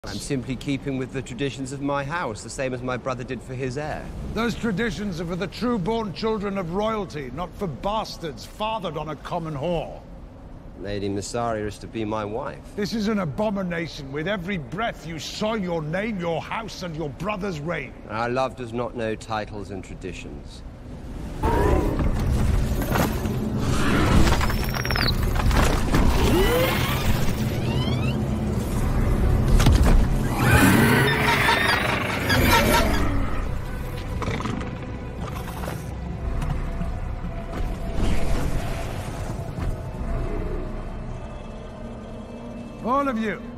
I'm simply keeping with the traditions of my house, the same as my brother did for his heir. Those traditions are for the true-born children of royalty, not for bastards fathered on a common whore. Lady Missaria is to be my wife. This is an abomination. With every breath you soil your name, your house, and your brother's reign. Our love does not know titles and traditions. All of you,